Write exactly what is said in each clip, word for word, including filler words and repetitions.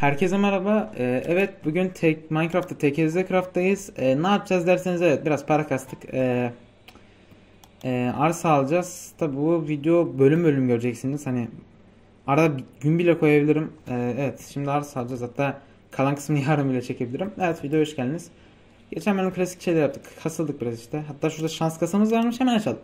Herkese merhaba. Ee, evet bugün tek Minecraft'ta T K Z Craft'tayız. Ee, ne yapacağız derseniz evet biraz para kastık. Ee, e, arsa alacağız. Tabi bu video bölüm bölüm göreceksiniz. Hani arada bir gün bile koyabilirim. Ee, evet şimdi arsa alacağız. Hatta kalan kısmını yarın bile çekebilirim. Evet videoya hoş geldiniz. Geçen bölüm klasik şeyler yaptık. Kasıldık biraz işte. Hatta şurada şans kasamız varmış, hemen açalım.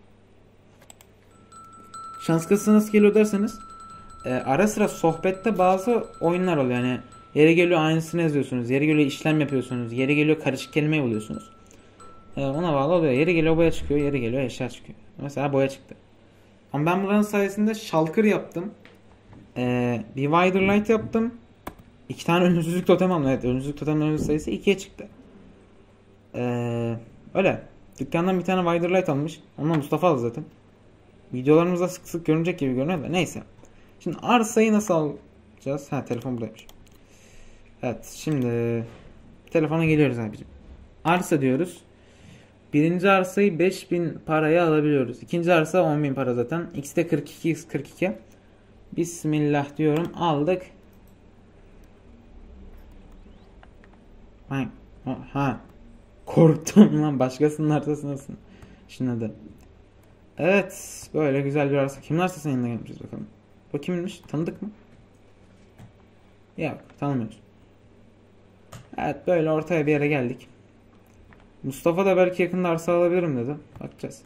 Şans kasası nasıl geliyor derseniz e, ara sıra sohbette bazı oyunlar oluyor. Yani yeri geliyor aynısını yazıyorsunuz. Yeri geliyor işlem yapıyorsunuz. Yeri geliyor karışık kelime buluyorsunuz. E, ona bağlı oluyor. Yeri geliyor boya çıkıyor. Yeri geliyor eşya çıkıyor. Mesela boya çıktı. Ama ben bunların sayesinde shulker yaptım. E, bir wider light yaptım. İki tane ölümsüzlük totem aldım. Evet, ölümsüzlük totemlerin sayısı ikiye çıktı. E, öyle. Dükkandan bir tane wider light almış. Ondan Mustafa aldı zaten. Videolarımızda sık sık görünecek gibi görünüyor da neyse. Şimdi arsayı nasıl alacağız? Ha, telefon buradaymış. Evet şimdi telefona geliyoruz abicim. Arsa diyoruz. Birinci arsayı beş bin paraya alabiliyoruz. İkinci arsa on bin para zaten. İkisi de kırk iki x kırk iki. Bismillah diyorum. Aldık. Ha, ha. Korktum lan, başkasının arsasındasın. Şimdi de. Evet, böyle güzel bir arsa. Kimin arsasına yanına gelmişiz bakalım. Bu kimmiş? Tanıdık mı? Yok, tanımıyoruz. Evet, böyle ortaya bir yere geldik. Mustafa da belki yakında arsa alabilirim dedi. Bakacağız.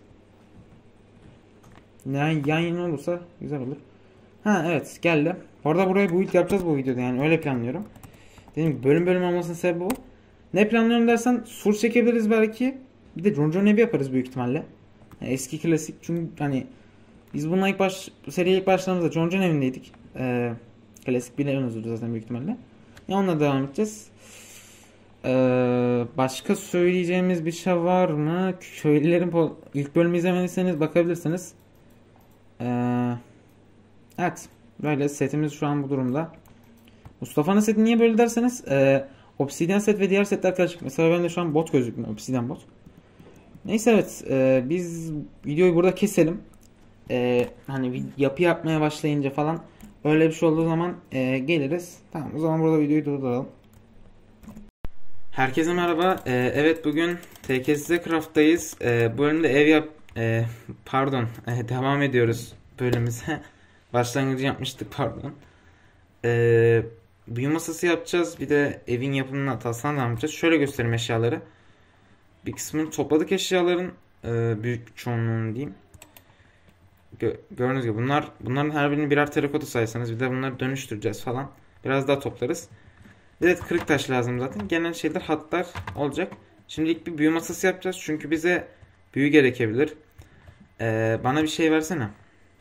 Yani yan yana olursa güzel olur. Ha evet, geldi. Orada buraya build yapacağız bu videoda, yani öyle planlıyorum. Dediğim gibi bölüm bölüm olmasının sebebi bu. Ne planlıyorum dersen sur çekebiliriz belki. Bir de John John evi yaparız büyük ihtimalle. Yani eski klasik, çünkü hani biz bununla ilk baş seriye ilk başladığımızda John John evindeydik. Ee, klasik biliyorsunuzdur zaten büyük ihtimalle. Ya onunla devam edeceğiz. Ee, başka söyleyeceğimiz bir şey var mı? Köylülerin ilk bölümü izlemediyseniz bakabilirsiniz. Ee, evet. Böyle setimiz şu an bu durumda. Mustafa'nın seti niye böyle derseniz e, Obsidian set ve diğer setler karışık. Mesela bende şu an bot gözükmüyor. Obsidian bot. Neyse evet. E, biz videoyu burada keselim. E, hani yapı yapmaya başlayınca falan öyle bir şey olduğu zaman e, geliriz. Tamam, o zaman burada videoyu durduralım. Herkese merhaba. Ee, evet bugün T K Z Craft'tayız. Ee, bu bölümde ev yap... Ee, pardon. Ee, devam ediyoruz bölümümüze. Başlangıcı yapmıştık, pardon. Ee, büyü masası yapacağız. Bir de evin yapımını tasarım yapacağız. Şöyle göstereyim eşyaları. Bir kısmını topladık eşyaların. Ee, büyük çoğunluğunu diyeyim. Gö gördüğünüz gibi bunlar, bunların her birini birer terakota saysanız, bir de bunları dönüştüreceğiz falan. Biraz daha toplarız. Evet, kırık taş lazım zaten. Genel şeyler, hatlar olacak. Şimdilik bir büyü masası yapacağız. Çünkü bize büyü gerekebilir. Ee, bana bir şey versene.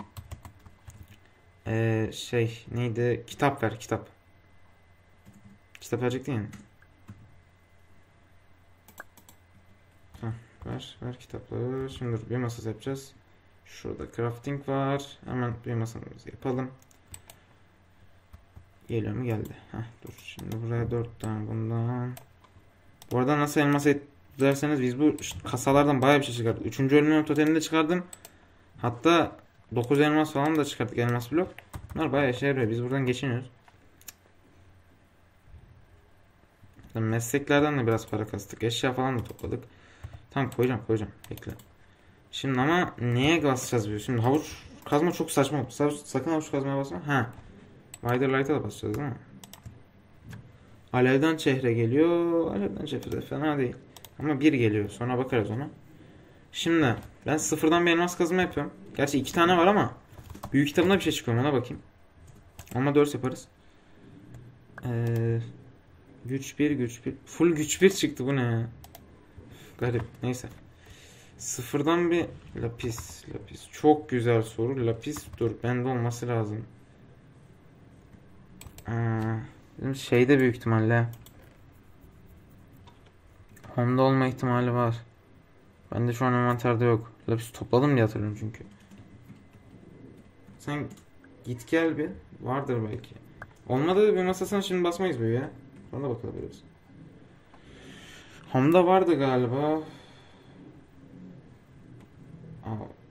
Ee, şey neydi? Kitap ver, kitap. Kitap verecek değil mi? Heh, ver, ver kitapları. Şimdi büyü masası yapacağız. Şurada crafting var. Hemen büyü masamızı yapalım. Geliyor mu? Geldi. Heh, dur. Şimdi buraya dört tane bundan. Bu arada nasıl elmas et derseniz, biz bu kasalardan bayağı bir şey çıkardık. Üçüncü ölümün totemini de çıkardım. Hatta dokuz elmas falan da çıkarttık, elmas blok. Bunlar bayağı işe yarıyor. Biz buradan geçiniyoruz. Mesleklerden de biraz para kastık. Eşya falan da topladık. Tamam, koyacağım koyacağım. Bekle. Şimdi ama neye basacağız biz? Şimdi havuç kazma çok saçma oldu. Sakın havuç kazmaya basma. Ha. Wider Light'a da basacağız değil mi? Alevden çehre geliyor. Alevden çehre de fena değil. Ama bir geliyor. Sonra bakarız ona. Şimdi ben sıfırdan bir elmas kazma yapıyorum. Gerçi iki tane var ama büyük kitabında bir şey çıkıyor, ona bakayım. Ama dört yaparız. Ee, güç bir güç bir. Full güç bir çıktı, bu ne ya? Garip. Neyse. Sıfırdan bir lapis. Lapis. Çok güzel soru. Lapis dur. Bende olması lazım. Ee, şeyde büyük ihtimalle. Home'da olma ihtimali var. Bende şu an envanterde yok. Lapis topladım diye hatırlıyorum çünkü. Sen git gel bir. Vardır belki. Olmadı bir masasına şimdi basmayız böyle ya. Ona bakabiliriz. Home'da vardı galiba.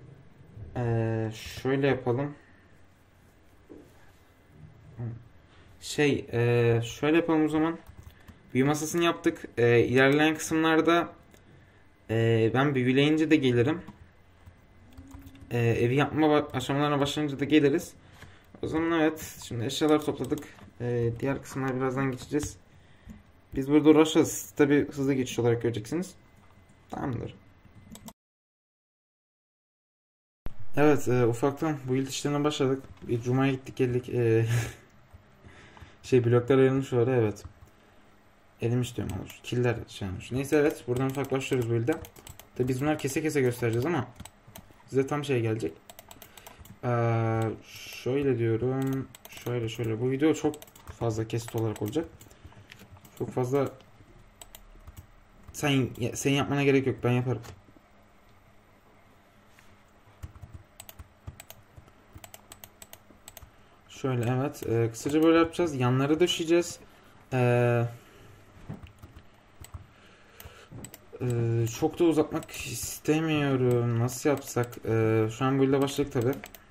Ee, şöyle yapalım. Şey e, şöyle yapalım o zaman. Büyü masasını yaptık. E, ilerleyen kısımlarda e, ben büyüleyince de gelirim. E, evi yapma aşamalarına başlayınca da geliriz. O zaman evet. Şimdi eşyaları topladık. E, diğer kısımlara birazdan geçeceğiz. Biz burada uğraşacağız. Tabi hızlı geçiş olarak göreceksiniz. Tamamdır. Evet, e, ufaktan bu yıl işlerine başladık. Bir Cuma'ya gittik geldik. E, şey bloklar ayrılmış var, evet. Elim istiyorum olur. Killer şey olmuş. Neyse evet, buradan ufak başlıyoruz bu ilde. Tabi biz bunları kese kese göstereceğiz ama size tam şey gelecek. Ee, şöyle diyorum. Şöyle şöyle. Bu video çok fazla kesit olarak olacak. Çok fazla sen sen yapmana gerek yok. Ben yaparım. Şöyle evet. E, kısaca böyle yapacağız. Yanları döşeyeceğiz. Eee Ee, çok da uzatmak istemiyorum. Nasıl yapsak? Ee, şu an böyle başladık tabi.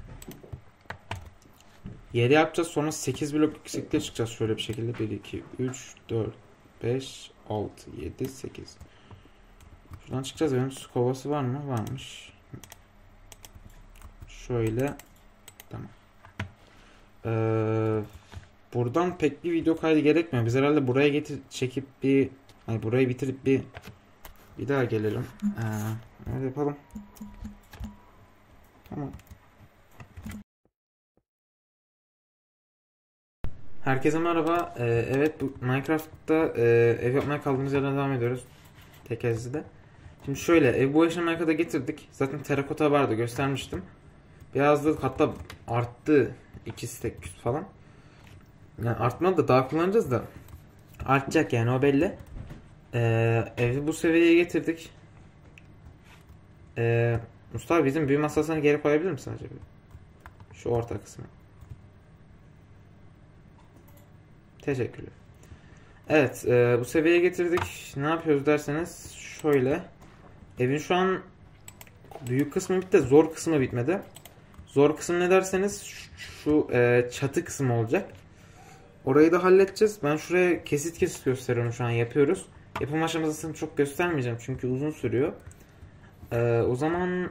yedi yapacağız. Sonra sekiz blok yüksekliğe çıkacağız. Şöyle bir şekilde. bir, iki, üç, dört, beş, altı, yedi, sekiz. Şuradan çıkacağız. Benim su kovası var mı? Varmış. Şöyle. Tamam. Ee, buradan pek bir video kaydı gerekmiyor. Biz herhalde buraya getir çekip bir hani burayı bitirip bir bir daha gelelim. Ee, öyle yapalım. Tamam. Herkese merhaba. Ee, evet bu Minecraft'ta e, ev yapmaya kaldığımız yerden devam ediyoruz. Tekezli'de. Şimdi şöyle ev bu aşamaya kadar getirdik. Zaten terakota vardı, göstermiştim. Biraz da hatta arttı. iki stack falan. Yani artmadı da daha kullanacağız da. Artacak yani, o belli. Ee, evi bu seviyeye getirdik. Ee, Mustafa bizim büyü masasını geri koyabilir misin acaba? Şu orta kısmı. Teşekkürler. Evet, e, bu seviyeye getirdik. Ne yapıyoruz derseniz şöyle. Evin şu an büyük kısmı bitti, zor kısmı bitmedi. Zor kısım ne derseniz şu, şu e, çatı kısmı olacak. Orayı da halledeceğiz. Ben şuraya kesit kesit gösteriyorum, şu an yapıyoruz. Yapım aşamasını çok göstermeyeceğim çünkü uzun sürüyor. E, o zaman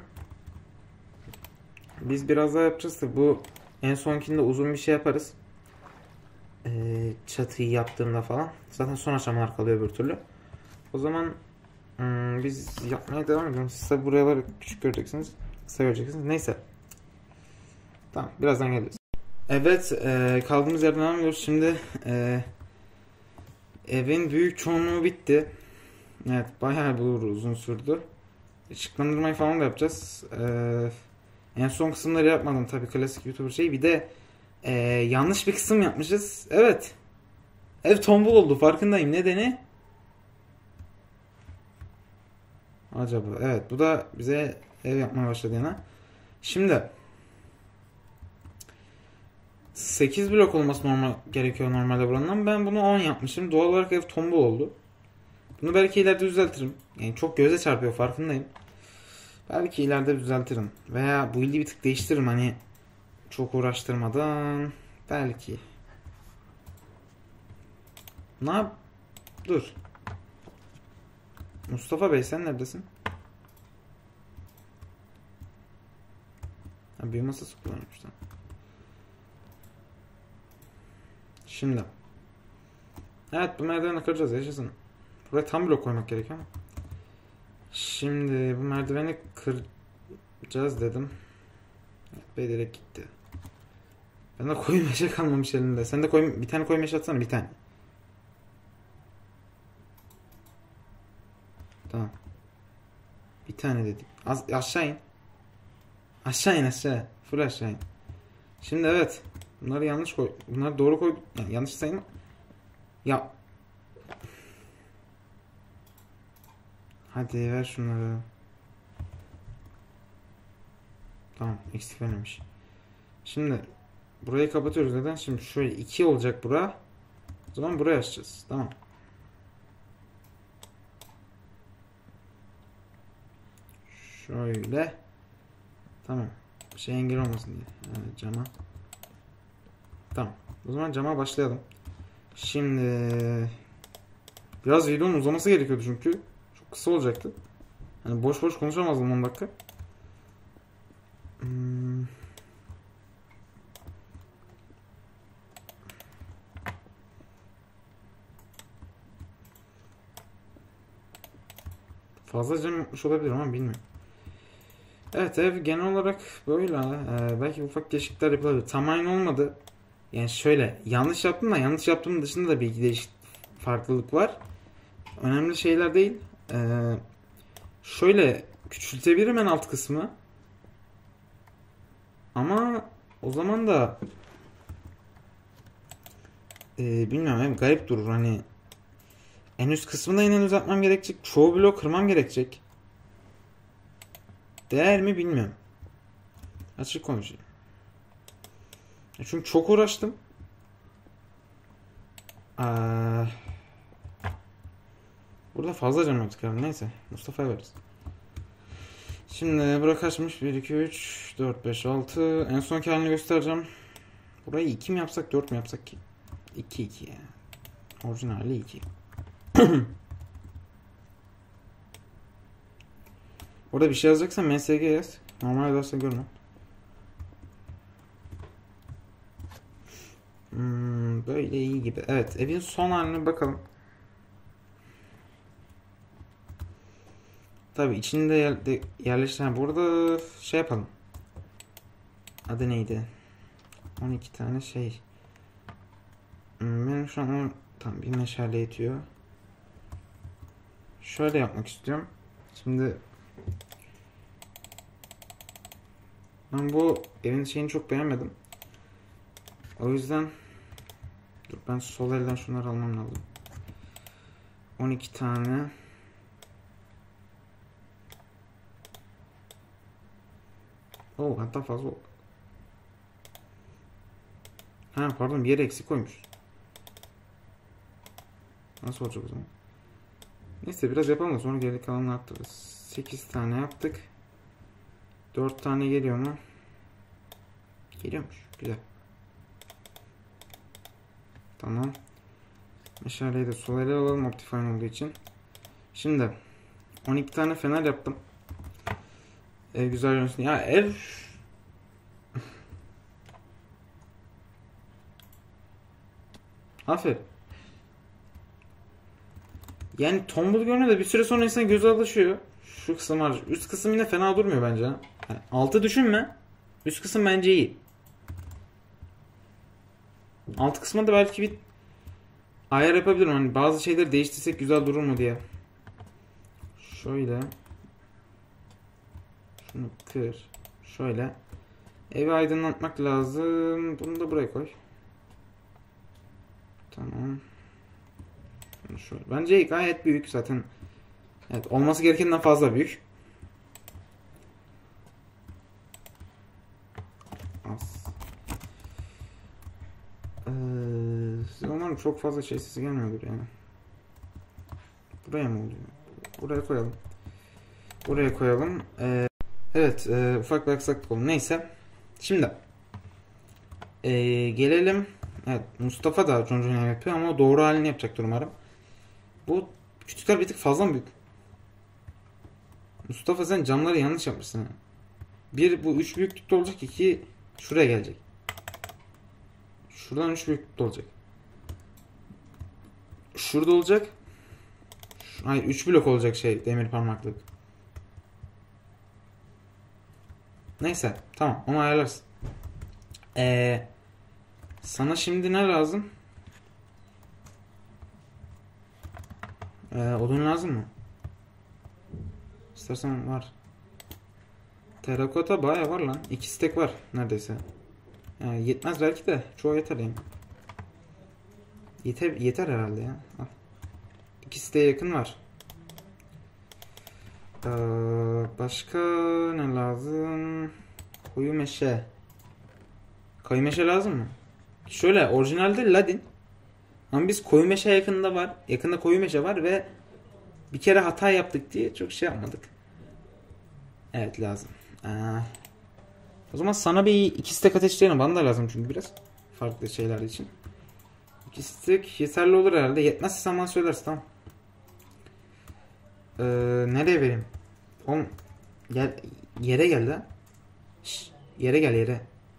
biz biraz daha yapacağız da bu en sonkinde uzun bir şey yaparız. E, çatıyı yaptığımda falan. Zaten son aşamalar kalıyor bir türlü. O zaman Hmm, biz yapmaya devam edelim. Siz de buraları küçük göreceksiniz. Kısa göreceksiniz. Neyse. Tamam. Birazdan geliriz. Evet. E, kaldığımız yerden devam ediyoruz. Şimdi e, evin büyük çoğunluğu bitti. Evet. Bayağı bir uzun sürdü. Işıklandırmayı falan da yapacağız. E, en son kısımları yapmadım. Tabii klasik YouTuber şey. Bir de e, yanlış bir kısım yapmışız. Evet. Ev tombul oldu. Farkındayım. Nedeni? Acaba. Evet. Bu da bize ev yapmaya başladı yana. Şimdi sekiz blok olması normal gerekiyor normalde buranın. Ben bunu on yapmışım. Doğal olarak ev tombul oldu. Bunu belki ileride düzeltirim. Yani çok göze çarpıyor, farkındayım. Belki ileride düzeltirim. Veya bu ildi bir tık değiştiririm, hani çok uğraştırmadan. Belki. Ne yap? Dur. Mustafa Bey, sen neredesin? Ha, büyü masası kullanmışlar. Şimdi. Evet, bu merdiveni kıracağız, yaşasın. Buraya tam blok koymak gerekiyor ama. Şimdi bu merdiveni kıracağız dedim. Evet, Bey direkt gitti. Ben de koyu meşe kalmamış elimde. Sen de koy, bir tane koyu meşe atsana, bir tane. Tamam. Bir tane dedim. Az, aşağı in. Aşağı in aşağı. Full aşağı in. Şimdi evet. Bunları yanlış koy. Bunları doğru koy. Yani yanlış sayın. Ya. Hadi ver şunları. Tamam. Eksik vermemiş. Şimdi burayı kapatıyoruz. Neden? Şimdi şöyle iki olacak bura. O zaman buraya açacağız. Tamam. Şöyle. Tamam. Şey engel olmasın diye. Yani cama. Tamam. O zaman cama başlayalım. Şimdi biraz videonun uzaması gerekiyordu çünkü. Çok kısa olacaktı. Yani boş boş konuşamazdım on dakika. Hmm. Fazla cam yapmış olabilirim ama bilmiyorum. Evet, ev genel olarak böyle. Ee, belki ufak değişiklikler yapılabilir. Tam aynı olmadı. Yani şöyle yanlış yaptım da yanlış yaptığımın dışında da bir değişik farklılık var. Önemli şeyler değil. Ee, şöyle küçültebilirim en alt kısmı. Ama o zaman da e, bilmiyorum, hem garip durur hani. En üst kısmını da yine uzatmam gerekecek. Çoğu bloğu kırmam gerekecek. Değer mi bilmiyorum. Açık konuşayım. Çünkü çok uğraştım. Aa, burada fazla cam yaptık abi. Neyse. Mustafa'ya veririz. Şimdi bura kaçmış? bir, iki, üç, dört, beş, altı. En sonki halini göstereceğim. Burayı iki mi yapsak, dört mü yapsak ki? iki, iki yani. Orijinali iki. Orada bir şey yazacaksan M S G yaz. Normal yazarsa görme. Hmm, böyle iyi gibi. Evet, evin son haline bakalım. Tabii içinde yer, yerleştiren. Burada şey yapalım. Adı neydi? on iki tane şey. Hmm, benim şu an tam bir meşale yetiyor. Şöyle yapmak istiyorum. Şimdi ben bu evin şeyini çok beğenmedim. O yüzden dur, ben sol elden şunları almam lazım. on iki tane. Oo, hatta fazla. Ha pardon, bir yere eksik koymuş. Nasıl olacak o zaman? Neyse biraz yapalım da sonra geri kalanını arttırırız. sekiz tane yaptık. dört tane geliyor mu? Geliyormuş. Güzel. Tamam. Meşaleyi de sol ele alalım Optifine olduğu için. Şimdi on iki tane fener yaptım. Ev güzel görünsün. Ya ev aferin. Yani tombul görünüyor da bir süre sonra insan göze alışıyor. Şu kısım var. Üst kısım yine fena durmuyor bence. Yani altı düşünme. Üst kısım bence iyi. Alt kısmında belki bir ayar yapabilirim. Hani bazı şeyleri değiştirsek güzel durur mu diye. Şöyle. Şunu kır. Şöyle. Evi aydınlatmak lazım. Bunu da buraya koy. Tamam. Şöyle. Bence gayet büyük zaten. Evet, olması gerekenden fazla büyük. Az. Ee, umarım çok fazla şey sesi gelmiyordur yani. Buraya mı oluyor? Buraya koyalım. Buraya koyalım. Ee, evet, e, ufak bir aksaklık oldu. Neyse. Şimdi e, gelelim. Evet, Mustafa da John John yapıyor ama o doğru halini yapacaktır umarım. Bu küçükler bir tık fazla mı büyük? Mustafa sen camları yanlış yapmışsın. Bir bu üç büyüklükte olacak, iki şuraya gelecek. Şuradan üç büyüklükte olacak. Şurada olacak. Hayır, üç blok olacak şey, demir parmaklık. Neyse tamam, onu ayarlarsın. Ee, sana şimdi ne lazım? Ee, odun lazım mı? İstersen var. Terakota bayağı var lan. İki stek var neredeyse. Yani yetmez belki de. Çoğu yeter yani. Yeter, yeter herhalde ya. Al. İki siteye yakın var. Ee, başka ne lazım? Koyu meşe. Koyu meşe lazım mı? Şöyle orijinalde ladin. Ama biz koyu meşe yakında var. Yakında koyu meşe var ve bir kere hata yaptık diye çok şey yapmadık. Evet lazım. Ee, o zaman sana bir iki stek ateşleyelim. Bana da lazım çünkü biraz. farklı şeyler için. İki stick yeterli olur herhalde. Yetmezse sen bana söylersin, tamam. Ee, nereye vereyim? Oğlum gel, yere gel lan. Şş, yere gel yere.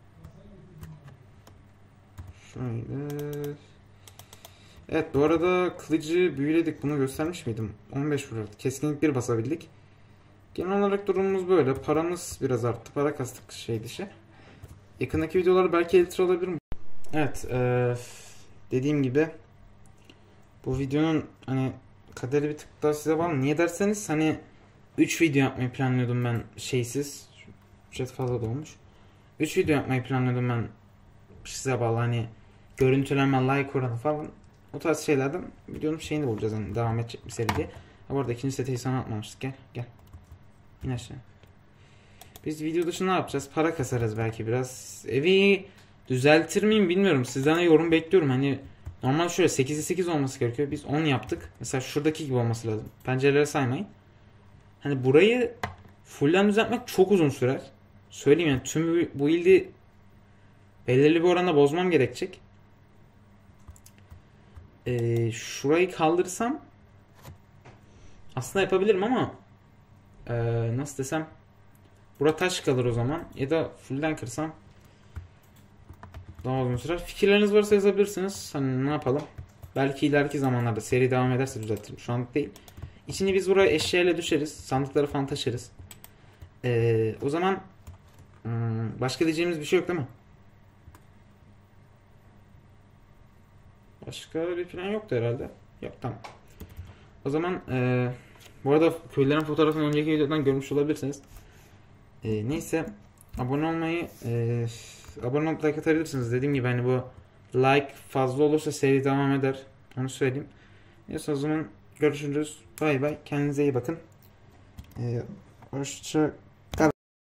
Şöyle. Evet, bu arada kılıcı büyüledik. Bunu göstermiş miydim? on beş vururdu. Keskinlik bir basabildik. Genel olarak durumumuz böyle. Paramız biraz arttı. Para kastık şey dışı. Yakındaki videoları belki editör alabilirim. Evet. Ee, dediğim gibi bu videonun hani kaderi bir tık daha size bağlı. Niye derseniz hani üç video yapmayı planlıyordum ben şeysiz. Ücret fazla da olmuş. üç video yapmayı planlıyordum ben size bağlı. Hani görüntülenme, like oranı falan. O tarz şeylerden videonun şeyini bulacağız. Hani devam edecek bir seri diye. Ha, bu arada ikinci seti sana atmamıştık. Gel gel. İn aşağı. Biz video dışında ne yapacağız? Para kasarız belki biraz. Evi düzeltir miyim bilmiyorum. Sizden de yorum bekliyorum. Hani normal şöyle sekizde sekiz olması gerekiyor. Biz on yaptık. Mesela şuradaki gibi olması lazım. Pencereleri saymayın. Hani burayı fullden düzeltmek çok uzun sürer. Söyleyeyim yani tüm bu ildi belirli bir oranda bozmam gerekecek. Ee, şurayı kaldırsam aslında yapabilirim ama ee, nasıl desem, bura taş kalır o zaman. Ya da fullden kırsam daha uzun sürer. Fikirleriniz varsa yazabilirsiniz. Hani ne yapalım? Belki ileriki zamanlarda seri devam ederse düzeltirim. Şu anlık değil. İçini biz buraya eşyayla düşeriz. Sandıkları falan taşırız. Ee, o zaman hmm, başka diyeceğimiz bir şey yok değil mi? Başka bir plan yoktu herhalde. Yok, tamam. O zaman ee, bu arada köylerin fotoğrafını önceki videodan görmüş olabilirsiniz. E, neyse, abone olmayı e, abone olup like atabilirsiniz. Dediğim gibi hani bu like fazla olursa seri devam eder. Onu söyleyeyim. Neyse, o zaman görüşürüz. Bay bay. Kendinize iyi bakın. E, hoşça